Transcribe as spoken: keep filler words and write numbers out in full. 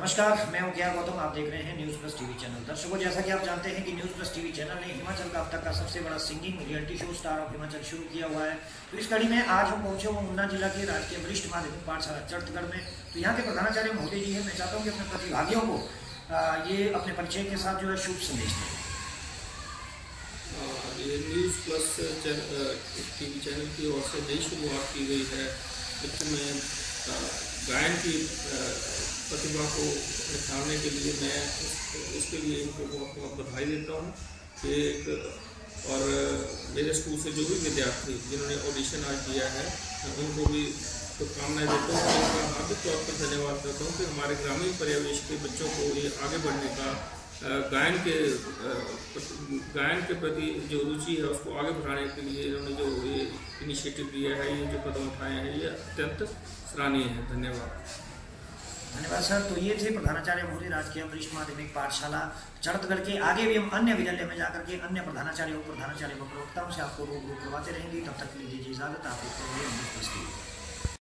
नमस्कार, मैं हूं ज्ञान गौतम। आप देख रहे हैं न्यूज़ प्लस टीवी चैनल। दर्शकों, जैसा कि आप जानते हैं कि न्यूज़ प्लस टीवी चैनल ने हिमाचल का अब तक का सबसे बड़ा singing reality show star of Himachal शुरू किया हुआ है। तो इस कड़ी में आज हम पहुंचे हुए ऊना जिला के राजकीय वरिष्ठ माध्यमिक पाठशाला चड़तगढ़ में। तो यहाँ के प्रधानाचार्य महोदय जी हैं। मैं चाहता हूँ कि अपने प्रतिभागियों को ये अपने परिचय के साथ जो है शुभ संदेश दें। ये न्यूज़ प्लस टीवी चैनल की ओर से नई शुरुआत की गई है। इसमें गायन की प्रतिभा को निखारने के लिए मैं इसके लिए इनको बहुत बहुत बधाई देता हूँ कि एक और मेरे स्कूल से जो भी विद्यार्थी जिन्होंने ऑडिशन आज दिया है उनको भी शुभकामनाएं देता हूँ। उनका हार्दिक तौर पर धन्यवाद करता हूँ कि हमारे ग्रामीण परिवेश के बच्चों को ये आगे बढ़ने का गायन के गायन के प्रति जो रुचि है उसको आगे बढ़ाने के लिए इन्होंने जो ये इनिशिएटिव दिया है, ये जो कदम उठाए हैं, ये अत्यंत सराहनीय है। धन्यवाद धन्यवाद सर। तो ये थे प्रधानाचार्य महोदय राजकीय वरिष्ठ माध्यमिक पाठशाला चड़तगढ़ के। आगे भी हम अन्य विद्यालय में जाकर के अन्य प्रधानाचार्यों प्रधानाचार्य व प्रवक्ताओं से आपको रूबरू करवाते रहेंगे। तब तक के लिए दीजिए इजाजत। आप देखते रहिए न्यूज़ प्लस टीवी।